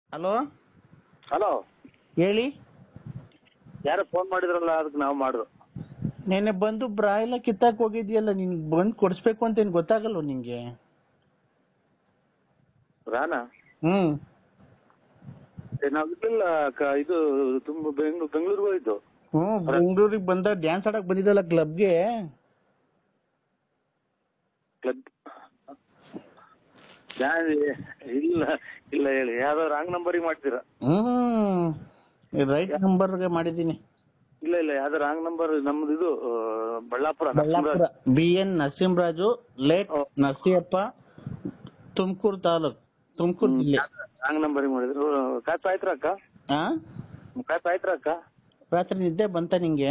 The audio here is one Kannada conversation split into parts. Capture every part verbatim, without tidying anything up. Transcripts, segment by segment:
ಹಲೋ ಹಲೋ ಹೇಳಿ. ಯಾರೋ ಫೋನ್ ಮಾಡಿದ್ರಲ್ಲ, ಅದಕ್ಕೆ ನಾವು ಮಾಡಿದ್ರು. ನೆನ್ನೆ ಬಂದು ಬ್ರಾ ಎಲ್ಲ ಕಿತ್ತಾಕ್ ಹೋಗಿದ್ಯಲ್ಲ, ನಿನ್ಗೆ ಬಂದು ಕೊಡಿಸ್ಬೇಕು ಅಂತ ಏನು ಗೊತ್ತಾಗಲ್ವ ನಿಂಗೆ? ರಾನಾ ಹ್ಮ್ ನಾವು ಇರ್ಲಿಲ್ಲ ಕ- ಇದು ತುಂಬ ಬೆಂಗ್ಳೂರು ಬೆಂಗಳೂರಿಗೆ ಹೋಗಿದ್ದು. ಹ್ಮ್ ಬೆಂಗಳೂರಿಗೆ ಬಂದ ಡ್ಯಾನ್ಸ್ ಆಡಕ್ ಬಂದಿದ್ದಲ್ಲ ಕ್ಲಬ್ಗೆ. ಕ್ಲಬ್ ಇಲ್ಲ ಇಲ್ಲ ಹೇಳಿ, ಯಾವ್ದೋ ರಾಂಗ್ ನಂಬರಿಗೆ ಮಾಡ್ತೀರಾ? ಹ್ಮ್ ರೈಟ್ ನಂಬರ್ಗೆ ಮಾಡಿದ್ದೀನಿ. ಇಲ್ಲ ಇಲ್ಲ, ಯಾವ್ದೋ ರಾಂಗ್ ನಂಬರ್. ನಮ್ದು ಇದು ಆ, Ballapura Ballapura B N Narasimharaju late O. Narasiyappa, Tumakuru taluk, Tumakuru ಜಿಲ್ಲೆ. ರಾಂಗ್ ನಂಬರಿಗೆ ಮಾಡಿದ್ರು. ಕಾಯ್ತು ಆಯ್ತ್ರ ಅಕ್ಕ? ಹಾ ಕಾಯ್ತು ಆಯ್ತ್ರ ಅಕ್ಕ? ರಾತ್ರಿ ನಿದ್ದೆ ಬಂತ ನಿಂಗೆ?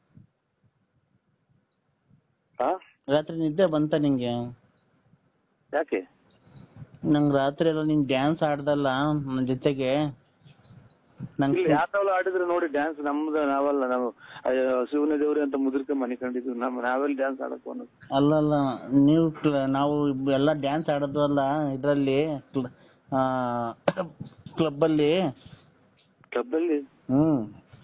ಹಾ ರಾತ್ರಿ ನಿದ್ದೆ ಬಂತ ನಿಂಗೆ? ಯಾಕೆ? ನಂಗೆ ರಾತ್ರಿ ಎಲ್ಲ ನೀನ್ ಡ್ಯಾನ್ಸ್ ಆಡ್ದಲ್ಲ ನನ್ನ ಜೊತೆಗೆ. ನಂಗೆ ಯಾವ್ದಾವ್ ಆಡಿದ್ರೆ ನೋಡಿ ಡ್ಯಾನ್ಸ್. ನಮ್ದು ನಾವಲ್ಲ, ನಾವು ಅಯ್ಯೋ ಶಿವನ ದೇವ್ರಿ ಅಂತ ಮುದ್ರಿಕೆ ಮನೆ ಕಂಡಿದ್ವಿ. ನಮ್ ನಾವೆಲ್ಲ ಡ್ಯಾನ್ಸ್ ಆಡಕ್ ಅನ್ನೋದು. ಅಲ್ಲಲ್ಲ, ನೀವು ನಾವು ಎಲ್ಲ ಡ್ಯಾನ್ಸ್ ಆಡೋದು ಇದರಲ್ಲಿ ಕ್ಲಬ್ಬಲ್ಲಿ. ಕ್ಲಬ್ಬಲ್ಲಿ ಹ್ಮ್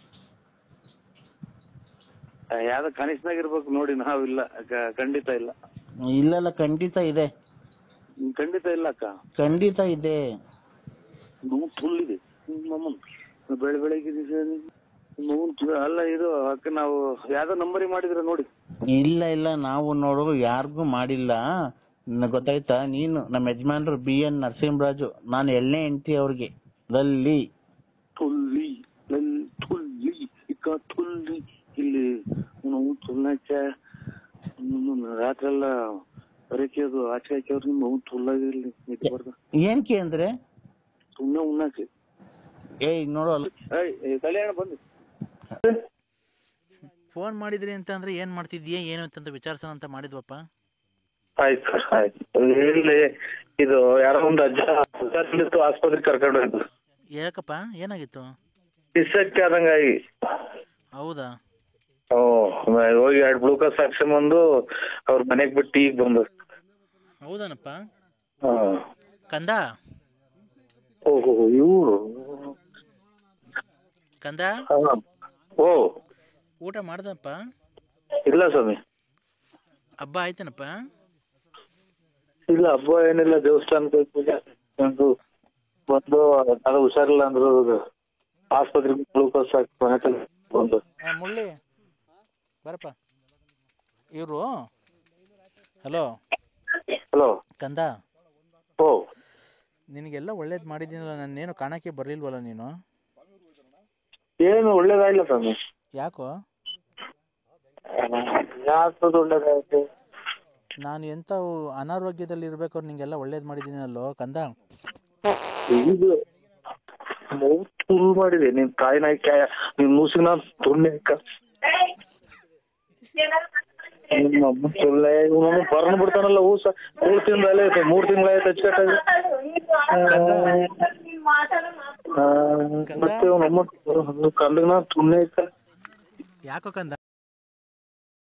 ಯಾವ್ದೋ ಕನಿಷ್ಠನಾಗ ಇರ್ಬೇಕು ನೋಡಿ. ನಾವಿಲ್ಲ, ಕ- ಖಂಡಿತ ಇಲ್ಲ. ಇಲ್ಲೆಲ್ಲ ಖಂಡಿತ ಇದೆ, ಹ್ಮ್, ಖಂಡಿತ ಇಲ್ಲ ಅಕ್ಕ. ಖಂಡಿತ ಇದೆ. ಫುಲ್ ಇದೆ ನಮ್ಮನ್ ಬೆಳೆ ಬೆಳಗ್ಗೆ ಅಲ್ಲ ಇದು ಅಕ್ಕ. ನಾವು ಯಾವ್ದೋ ನಂಬರಿಗೆ ಮಾಡಿದ್ರೆ ನೋಡಿ. ಇಲ್ಲ ಇಲ್ಲ, ನಾವು ನೋಡು ಯಾರಿಗೂ ಮಾಡಿಲ್ಲ. ನನಗ್ ಗೊತ್ತಾಯ್ತಾ? ನೀನು ನಮ್ಮ ಯಜಮಾನ್ರು ಬಿ ಎನ್ ನರಸಿಂಹರಾಜು, ನಾನು ಎಳ್ನೇ ಹೆಂಡತಿ ಅವ್ರಿಗೆ. ಲಲ್ಲಿ ತುಲ್ಲಿ ಲಲ್ ತುಲ್ಲಿ ಇಕ್ಕ ತುಲ್ಲಿ ಇಲ್ಲಿ ನಾವು ತುಲ್ನಾಚ ರಾತ್ರಿ ಎಲ್ಲ ಬರಕೆ ಅದು ಆಚೆ ಹಾಕ್ಯವ್ರು. ನಿಮ್ಮ ತುಲ್ಲಾಗಿರ್ಲಿ ನಿದ್ದೆ ಬರ್ದ ಏನ್ಕೆ ಅಂದ್ರೆ ಸುಮ್ಮನೆ ಉಣ್ಣಾಕೆ. ಏಯ್ ನೋಡು, ಏಯ್ ಕಲ್ಯಾಣ ಬಂದು ಫೋನ್ ಮಾಡಿದ್ರಿ ಅಂತ ಅಂದ್ರೆ ಏನ್ ಮಾಡ್ತಿದ್ಯಾ ಏನು ಅಂತಂತ ವಿಚಾರಿಸೋಣ ಅಂತ ಮಾಡಿದ್ವಪ್ಪ. ಆಯ್ತು ಸರ್, ಆಯ್ತು. ಇಲ್ಲಿ ಇದು ಯಾರೋ ಒಂದು ಅಜ್ಜ ಹುಷಾರಿಲ್ಲಿತ್ತು, ಆಸ್ಪತ್ರೆಗೆ ಕರ್ಕೊಂಡು ಹೋಯ್ತು. ಯಾಕಪ್ಪ, ಏನಾಗಿತ್ತು? ಡಿಸ್ಸೆಕ್ಟ್ ಆದಂಗಾಗಿ. ಹೌದಾ? ಓ, ಹೋಗಿ ಎರಡು ಗ್ಲೂಕೋಸ್ ಹಾಕ್ಸ್ಕೊಂಬಂದು ಅವ್ರ ಮನೆಗೆ ಬಿಟ್ಟು ಈಗ ಬಂದು. ಹೌದಾನಪ್ಪ? ಹಾ. ಕಂದ ಓಹೋ ಇವರು ಕಂದ ಓ ಊಟ ಮಾಡ್ದಪ್ಪ? ಇಲ್ಲ ಸ್ವಾಮಿ, ಹಬ್ಬ ಆಯ್ತೇನಪ್ಪ? ಇಲ್ಲ ಹಬ್ಬ ಏನಿಲ್ಲ. ದೇವಸ್ಥಾನಕ್ಕೆ ಪೂಜೆ ಬಂದು ಬಂದು ಅದು ಹುಷಾರಿಲ್ಲ ಅಂದ್ರು, ಆಸ್ಪತ್ರೆಗೆ ಗ್ಲೂಕೋಸ್ ಹಾಕಿ ಮನೆ ತನಕ ಬಂದು. ಆ, ಮುಳ್ಳಿ ಬರಪ್ಪ. ಇವರು ಹಲೋ ಹಲೋ ಕಂದ, ಓ ನಿನಗೆಲ್ಲ ಒಳ್ಳೇದು ಮಾಡಿದ್ದೀನಲ್ಲ, ನಾನೇನು ಕಾಣಕ್ಕೆ ಬರಲಿಲ್ವಲ್ಲ ನೀನು? ಏನು ಒಳ್ಳೇದಾಗಿಲ್ಲ ಸ್ವಾಮಿ. ಯಾಕೋ? ಯಾಕದು ಒಳ್ಳೇದಾಯ್ತು? ನಾನು ಎಂಥ ಅನಾರೋಗ್ಯದಲ್ಲಿ ಇರ್ಬೇಕಾದ್ರೆ ನಿಂಗೆಲ್ಲ ಒಳ್ಳೇದು ಮಾಡಿದ್ದೀನಲ್ಲೋ ಕಂದ. ಇದು ಫುಲ್ ಮಾಡಿದೆ ನಿನ್ ತಾಯಿ ನಾಯ್ಕ ನಿನ್ ಮೂಸಿನ ತುಣ್ಣೆ ಬರ್ನ್ ಬಿಡ್ತಾನಲ್ಲ. ಊಸ ಮೂರ್ ತಿಂಗಳಾಯ್ತು ಮೂರ್ ತಿಂಗಳಾಯ್ತು ಹಚ್ಕಟ್ಟಾಗ. ಮತ್ತೆ ನಮ್ಮ ಕಂಡನ ತುಣ್ಣೆ ಯಾಕೋ ಕಂದ?